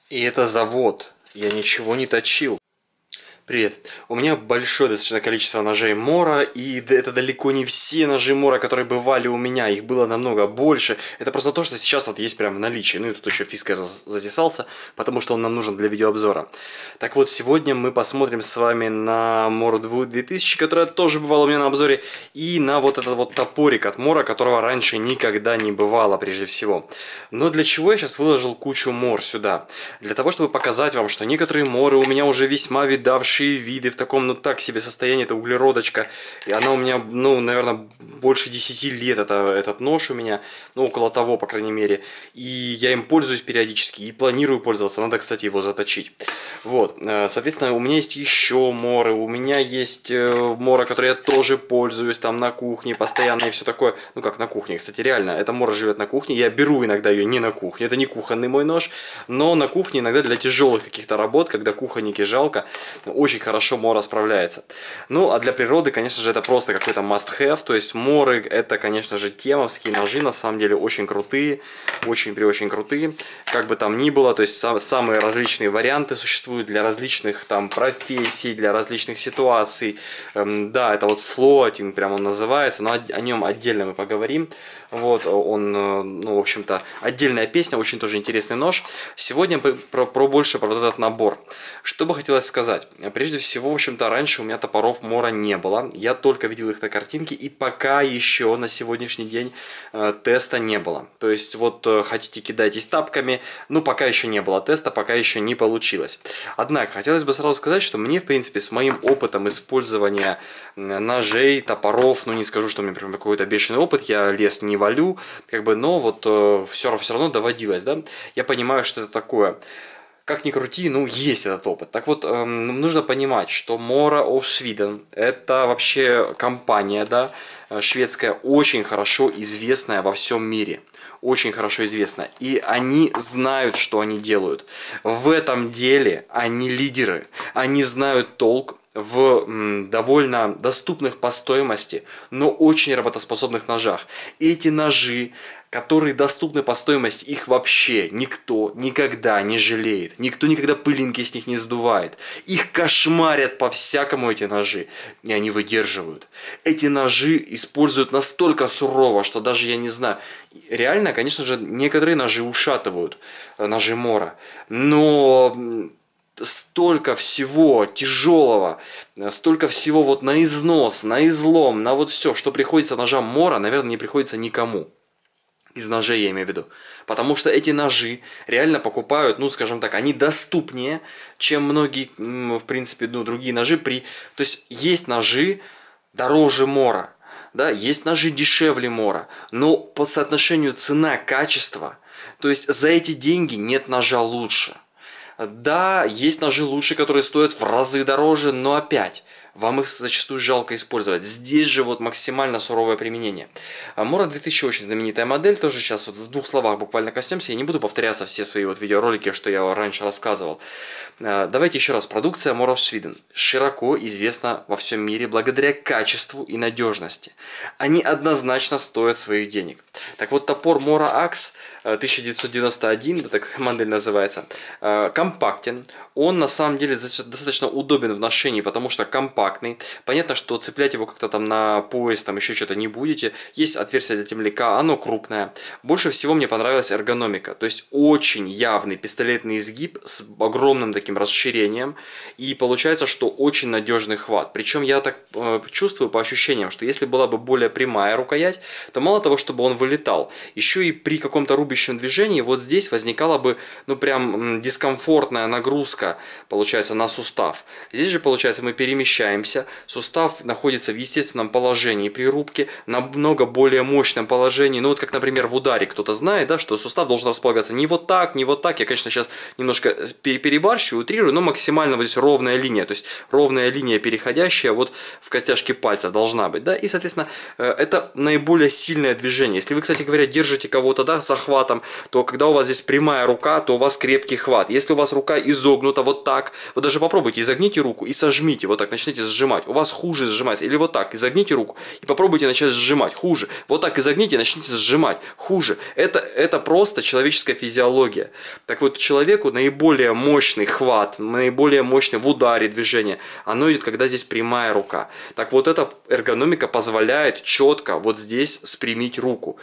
И это завод. Я ничего не точил. Привет. У меня большое достаточно количество ножей Мора, и это далеко не все ножи Мора, которые бывали у меня, их было намного больше. Это просто то, что сейчас вот есть прямо в наличии. Ну и тут еще Фискер затесался, потому что он нам нужен для видеообзора. Так вот, сегодня мы посмотрим с вами на Мору 2000, которая тоже бывала у меня на обзоре, и на вот этот вот топорик от Мора, которого раньше никогда не бывало, прежде всего. Но для чего я сейчас выложил кучу Мор сюда? Для того, чтобы показать вам, что некоторые Моры у меня уже весьма видавшие виды в таком, ну так себе состоянии, это углеродочка, и она у меня, ну, наверное, больше 10 лет, этот нож у меня, ну, около того, по крайней мере, и я им пользуюсь периодически, и планирую пользоваться, надо, кстати, его заточить. Вот, соответственно, у меня есть еще Моры, у меня есть Мора, который я тоже пользуюсь, там, на кухне, постоянно, и все такое, ну, как на кухне, кстати, реально, эта Мора живет на кухне, я беру иногда ее не на кухне, это не кухонный мой нож, но на кухне иногда для тяжелых каких-то работ, когда кухонники жалко, очень хорошо Мора справляется. Ну, а для природы, конечно же, это просто какой-то must-have. То есть Моры это, конечно же, темовские ножи, на самом деле очень крутые, очень крутые. Как бы там ни было, то есть самые различные варианты существуют для различных там профессий, для различных ситуаций. Да, это вот флотинг, прям он называется, но о нем отдельно мы поговорим. Вот, он, ну, в общем-то, отдельная песня, очень тоже интересный нож. Сегодня больше про вот этот набор. Что бы хотелось сказать? Прежде всего, в общем-то, раньше у меня топоров Мора не было. Я только видел их на картинке, и пока еще на сегодняшний день теста не было. То есть, вот, хотите кидайтесь тапками, ну, пока еще не было теста, пока еще не получилось. Однако, хотелось бы сразу сказать, что мне, в принципе, с моим опытом использования ножей, топоров, ну, не скажу, что у меня прям какой-то бешеный опыт, я лес не валю, как бы, но вот все равно доводилось, да. Я понимаю, что это такое. Как ни крути, ну, есть этот опыт. Так вот, нужно понимать, что Mora of Sweden – это вообще компания, да, шведская, очень хорошо известная во всем мире. Очень хорошо известна. И они знают, что они делают. В этом деле они лидеры. Они знают толк в довольно доступных по стоимости, но очень работоспособных ножах. Эти ножи, которые доступны по стоимости, их вообще никто никогда не жалеет. Никто никогда пылинки с них не сдувает. Их кошмарят по-всякому эти ножи. И они выдерживают. Эти ножи используют настолько сурово, что даже я не знаю. Реально, конечно же, некоторые ножи ушатывают. Ножи Мора. Но столько всего тяжелого, столько всего вот на износ, на излом, на вот все, что приходится ножам Мора, наверное, не приходится никому. Из ножей я имею в виду. Потому что эти ножи реально покупают, ну, скажем так, они доступнее, чем многие, в принципе, ну, другие ножи. То есть ножи дороже Мора, да, есть ножи дешевле Мора, но по соотношению цена-качество, то есть за эти деньги нет ножа лучше. Да, есть ножи лучше, которые стоят в разы дороже, но опять, вам их зачастую жалко использовать. Здесь же вот максимально суровое применение. Mora 2000 очень знаменитая модель, тоже сейчас вот в двух словах буквально коснемся. Я не буду повторяться все свои вот видеоролики, что я раньше рассказывал. Давайте еще раз. Продукция Mora of Sweden широко известна во всем мире благодаря качеству и надежности. Они однозначно стоят своих денег. Так вот, топор Mora Axe 1991, это так модель называется, компактен. Он на самом деле достаточно удобен в ношении, потому что компактный. Понятно, что цеплять его как-то там на пояс, там еще что-то не будете. Есть отверстие для темляка, оно крупное. Больше всего мне понравилась эргономика. То есть очень явный пистолетный изгиб с огромным таким расширением. И получается, что очень надежный хват. Причем я так чувствую по ощущениям, что если была бы более прямая рукоять, то мало того, чтобы он вылетал, еще и при каком-то рубящем движении вот здесь возникала бы, ну, прям дискомфортная нагрузка, получается, на сустав. Здесь же, получается, мы перемещаемся, сустав находится в естественном положении при рубке, намного более мощном положении. Ну, вот как, например, в ударе кто-то знает, да, что сустав должен располагаться не вот так, не вот так. Я, конечно, сейчас немножко перебарщиваю, утрирую, но максимально вот здесь ровная линия, то есть ровная линия, переходящая вот в костяшке пальца должна быть, да, и, соответственно, это наиболее сильное движение. Если вы, кстати говоря, держите кого-то, да, захватом, то когда у вас здесь прямая рука, то у вас крепкий хват. Если у вас рука изогнута вот так, вот даже попробуйте, изогните руку и сожмите, вот так, начните сжимать, у вас хуже сжимается. Или вот так, изогните руку и попробуйте начать сжимать, хуже. Вот так изогните, начните сжимать, хуже. Это просто человеческая физиология. Так вот, человеку наиболее мощный хват, наиболее мощный в ударе движение, оно идет, когда здесь прямая рука. Так вот, эта эргономика позволяет четко вот здесь спрямить руку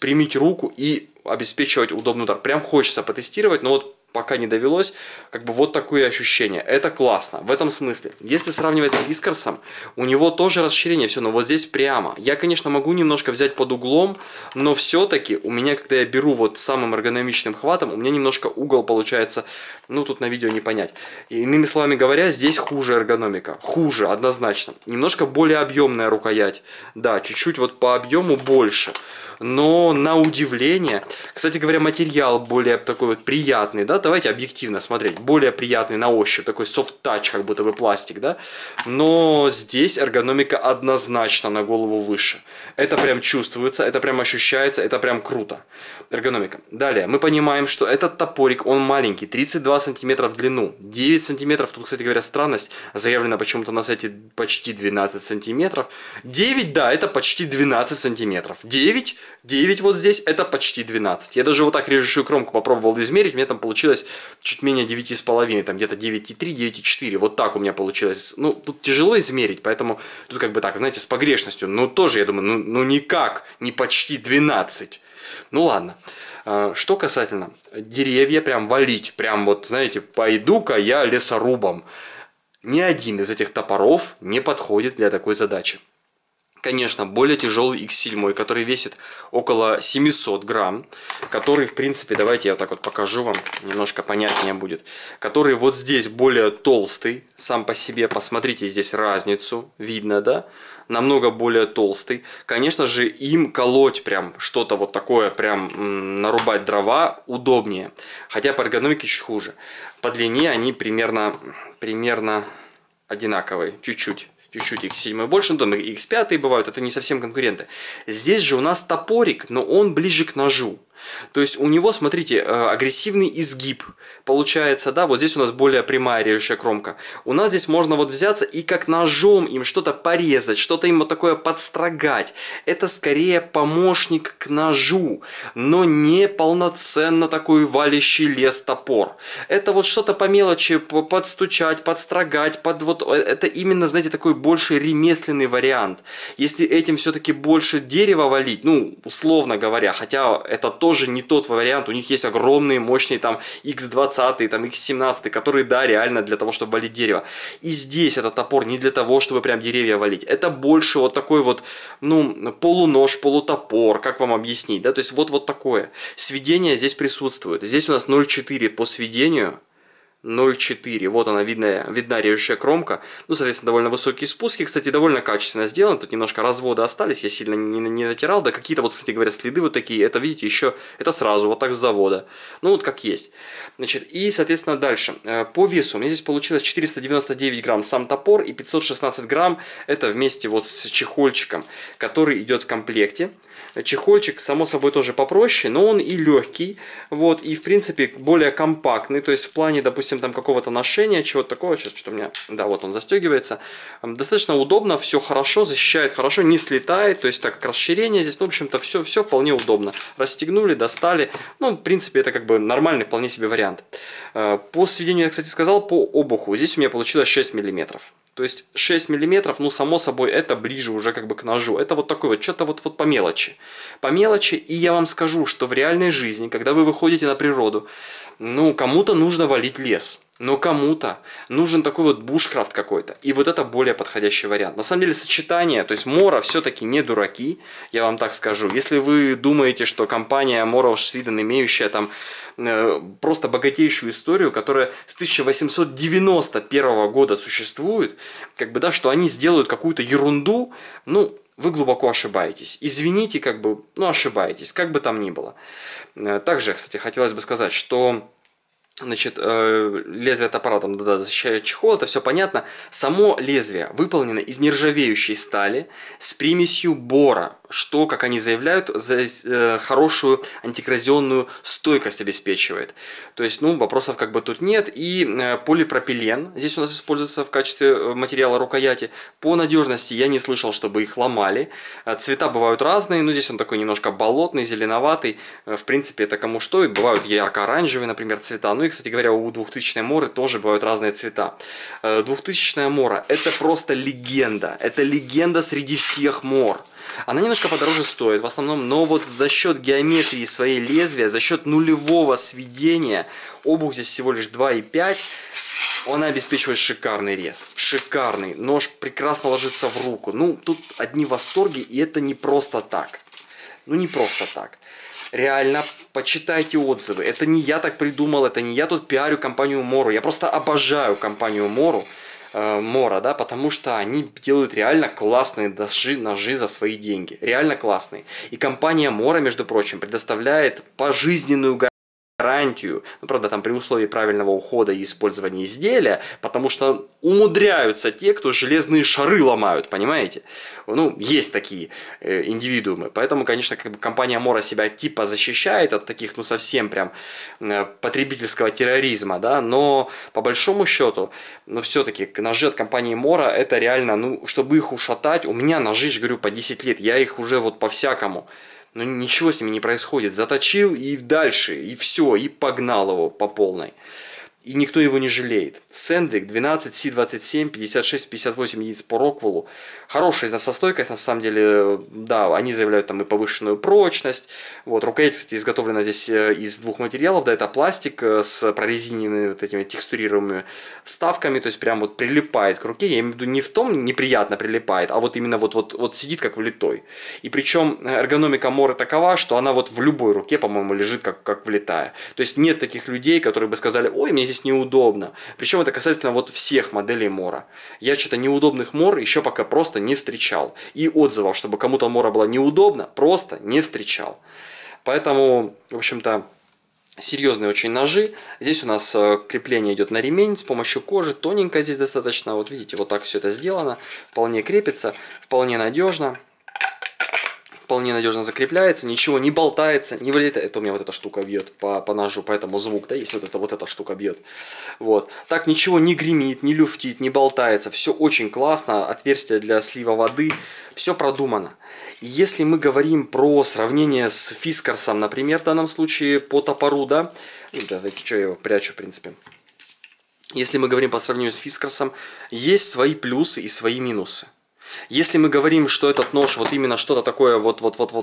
и обеспечивать удобный удар. Прям хочется потестировать, но вот пока не довелось, как бы вот такое ощущение. Это классно, в этом смысле. Если сравнивать с Вискарсом, у него тоже расширение, все, но вот здесь прямо. Я, конечно, могу немножко взять под углом, но все-таки у меня, когда я беру вот самым эргономичным хватом, у меня немножко угол получается, ну, тут на видео не понять. И, иными словами говоря, здесь хуже эргономика. Хуже, однозначно. Немножко более объемная рукоять. Да, чуть-чуть вот по объему больше. Но на удивление, кстати говоря, материал более такой вот приятный, да, давайте объективно смотреть, более приятный на ощупь, такой софт-тач, как будто бы пластик, да, но здесь эргономика однозначно на голову выше. Это прям чувствуется, это прям ощущается, это прям круто. Эргономика. Далее, мы понимаем, что этот топорик, он маленький, 32 сантиметра в длину, 9 сантиметров, тут, кстати говоря, странность, заявлено почему-то на сайте почти 12 сантиметров. 9, да, это почти 12 сантиметров. 9 вот здесь, это почти 12. Я даже вот так режущую кромку попробовал измерить, у меня там получилось чуть менее 9,5, там где-то 9,3, 9,4, вот так у меня получилось. Ну, тут тяжело измерить, поэтому тут как бы так, знаете, с погрешностью, ну, тоже, я думаю, ну никак, не почти 12. Ну, ладно. Что касательно деревья, прям валить, прям вот, знаете, пойду-ка я лесорубом. Ни один из этих топоров не подходит для такой задачи. Конечно, более тяжелый X7, который весит около 700 грамм, который, в принципе, давайте я вот так вот покажу вам, немножко понятнее будет, который вот здесь более толстый, сам по себе, посмотрите здесь разницу, видно, да, намного более толстый. Конечно же, им колоть прям что-то вот такое, прям нарубать дрова удобнее, хотя по эргономике чуть хуже. По длине они примерно одинаковые, чуть-чуть X7 больше, ну там X5 бывают, это не совсем конкуренты. Здесь же у нас топорик, но он ближе к ножу. То есть у него, смотрите, агрессивный изгиб получается, да, вот здесь у нас более прямая режущая кромка. У нас здесь можно вот взяться и как ножом им что-то порезать, что-то им вот такое подстрогать. Это скорее помощник к ножу, но не полноценно такой валящий лес топор. Это вот что-то по мелочи, подстучать, подстрогать, вот это именно, знаете, такой больше ремесленный вариант. Если этим все-таки больше дерева валить, ну, условно говоря, хотя это тоже не тот вариант, у них есть огромные, мощные там X20, там X17, которые, да, реально для того, чтобы валить дерево. И здесь этот топор не для того, чтобы прям деревья валить. Это больше вот такой вот, ну, полунож, полутопор, как вам объяснить, да, то есть вот такое. Сведение здесь присутствует. Здесь у нас 0,4 по сведению. 0,4. Вот она, видна режущая кромка. Ну, соответственно, довольно высокие спуски. Кстати, довольно качественно сделано. Тут немножко разводы остались. Я сильно не натирал. Да какие-то вот, кстати говоря, следы вот такие. Это, видите, еще это сразу вот так с завода. Ну, вот как есть. Значит, и, соответственно, дальше. По весу. У меня здесь получилось 499 грамм сам топор и 516 грамм. Это вместе вот с чехольчиком, который идет в комплекте. Чехольчик, само собой, тоже попроще, но он и легкий, вот, и, в принципе, более компактный, то есть в плане, допустим, там какого-то ношения, чего-то такого, сейчас что у меня, да, вот он застегивается, достаточно удобно, все хорошо, защищает хорошо, не слетает, то есть так как расширение здесь, ну, в общем-то, все вполне удобно. Расстегнули, достали, ну, в принципе, это как бы нормальный вполне себе вариант. По сведению, я, кстати, сказал, по обуху, здесь у меня получилось 6 миллиметров. То есть 6 миллиметров, ну, само собой, это ближе уже как бы к ножу. Это вот такой вот, что-то вот по мелочи. По мелочи, и я вам скажу, что в реальной жизни, когда вы выходите на природу, ну, кому-то нужно валить лес. Но кому-то нужен такой вот бушкрафт какой-то. И вот это более подходящий вариант. На самом деле сочетание, то есть Мора все-таки не дураки, я вам так скажу. Если вы думаете, что компания Mora of Sweden, имеющая там просто богатейшую историю, которая с 1891 года существует, как бы, да, что они сделают какую-то ерунду, ну, вы глубоко ошибаетесь. Извините, как бы, ну, ошибаетесь, как бы там ни было. Также, кстати, хотелось бы сказать, что, значит, лезвие топора там, да, защищает чехол, это все понятно. Само лезвие выполнено из нержавеющей стали с примесью бора. что, как они заявляют, хорошую антикоррозионную стойкость обеспечивает. То есть, ну, вопросов как бы тут нет. И полипропилен здесь у нас используется в качестве материала рукояти. По надежности я не слышал, чтобы их ломали. Цвета бывают разные, но здесь он такой немножко болотный, зеленоватый. В принципе, это кому что. И бывают ярко-оранжевые, например, цвета. Ну и, кстати говоря, у 2000-й Моры тоже бывают разные цвета. 2000-я Мора – это просто легенда. Это легенда среди всех Мор. Она немножко подороже стоит в основном, но вот за счет геометрии своей лезвия, за счет нулевого сведения, обух здесь всего лишь 2,5, она обеспечивает шикарный рез. Шикарный. Нож прекрасно ложится в руку. Ну, тут одни восторги, и это не просто так. Ну, не просто так. Реально, почитайте отзывы. Это не я так придумал, это не я тут пиарю компанию Мору. Я просто обожаю компанию Мора, да, потому что они делают реально классные ножи за свои деньги. Реально классные. И компания Мора, между прочим, предоставляет пожизненную гарантию, ну, правда, там при условии правильного ухода и использования изделия, потому что умудряются те, кто железные шары ломают, понимаете? Ну, есть такие индивидуумы. Поэтому, конечно, как бы компания Мора себя типа защищает от таких, ну, совсем прям потребительского терроризма, да, но по большому счету, ну, все-таки ножи от компании Мора, это реально, ну, чтобы их ушатать, у меня ножи, я говорю, по 10 лет, я их уже вот по-всякому. Но ничего с ними не происходит. Заточил и дальше, и все, и погнал его по полной. И никто его не жалеет. Сэндвик 12 C27, 56-58 единиц по Роквеллу. Хорошая износостойкость, на самом деле, да, они заявляют там и повышенную прочность. Вот, рукоять, кстати, изготовлена здесь из двух материалов, да, это пластик с прорезиненными вот этими текстурируемыми вставками, то есть прям вот прилипает к руке. Я имею в виду не в том неприятно прилипает, а вот именно вот сидит как влитой. И причем эргономика Моры такова, что она вот в любой руке, по-моему, лежит как влитая. То есть нет таких людей, которые бы сказали, ой, мне здесь неудобно. Причем это касательно вот всех моделей Мора. Я что-то неудобных Мор еще пока просто не встречал. И отзывов, чтобы кому-то Мора была неудобно, просто не встречал. Поэтому, в общем-то, серьезные очень ножи. Здесь у нас крепление идет на ремень с помощью кожи. Тоненько здесь достаточно. Вот видите, вот так все это сделано. Вполне крепится, вполне надежно. Вполне надежно закрепляется, ничего не болтается, не вылетает. Это у меня вот эта штука бьет по ножу, поэтому звук, да, если вот эта штука бьет. Вот. Так ничего не гремит, не люфтит, не болтается. Все очень классно. Отверстие для слива воды. Все продумано. И если мы говорим про сравнение с Фискарсом, например, в данном случае по топору, да, давайте, что я его прячу, в принципе. Если мы говорим по сравнению с Фискарсом, есть свои плюсы и свои минусы. Если мы говорим, что этот нож вот именно что-то такое вот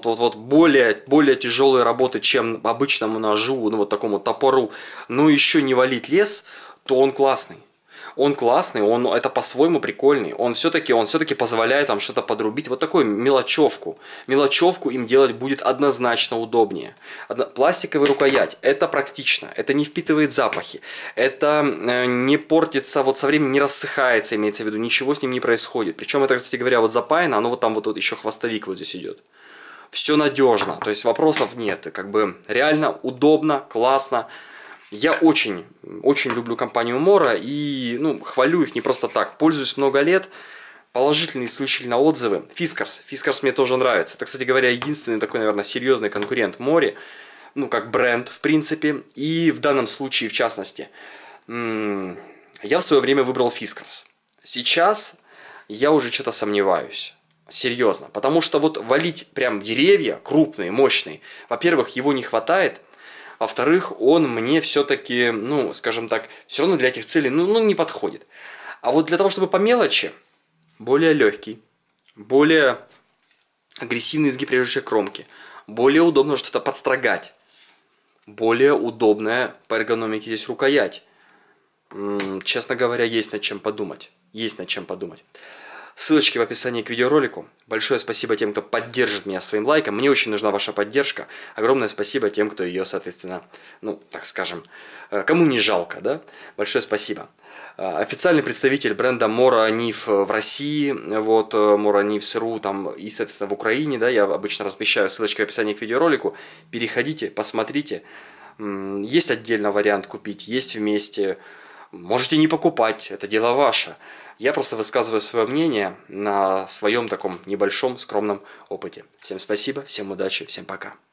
более тяжелой работы, чем обычному ножу, ну вот такому топору, но еще не валить лес, то он классный. Он классный, он это по-своему прикольный. Он все-таки позволяет вам что-то подрубить. Вот такую мелочевку. Мелочевку им делать будет однозначно удобнее. Пластиковая рукоять. Это практично. Это не впитывает запахи. Это не портится, вот со временем не рассыхается, имеется в виду. Ничего с ним не происходит. Причем это, кстати говоря, вот запаяно, оно вот там вот еще хвостовик вот здесь идет. Все надежно. То есть вопросов нет. Как бы реально удобно, классно. Я очень люблю компанию Мора и хвалю их не просто так. Пользуюсь много лет. Положительные исключительно отзывы. Фискарс мне тоже нравится. Это, кстати говоря, единственный такой, наверное, серьезный конкурент Море. Ну, как бренд, в принципе. И в данном случае, в частности, я в свое время выбрал Фискарс. Сейчас я уже что-то сомневаюсь. Серьезно. Потому что вот валить прям деревья крупные, мощные, во-первых, его не хватает. Во-вторых, он мне все-таки, скажем так, все равно для этих целей, не подходит. А вот для того, чтобы по мелочи, более легкий, более агрессивный изгиб режущей кромки, более удобно что-то подстрогать, более удобная по эргономике здесь рукоять. Честно говоря, есть над чем подумать. Есть над чем подумать. Ссылочки в описании к видеоролику. Большое спасибо тем, кто поддержит меня своим лайком. Мне очень нужна ваша поддержка. Огромное спасибо тем, кто ее, соответственно, так скажем, кому не жалко, да? Большое спасибо. Официальный представитель бренда Mora Nif в России, вот, Mora Nifs.ru, там, и, соответственно, в Украине, да, я обычно размещаю ссылочки в описании к видеоролику. Переходите, посмотрите. Есть отдельно вариант купить, есть вместе. Можете не покупать, это дело ваше. Я просто высказываю свое мнение на своем таком небольшом скромном опыте. Всем спасибо, всем удачи, всем пока.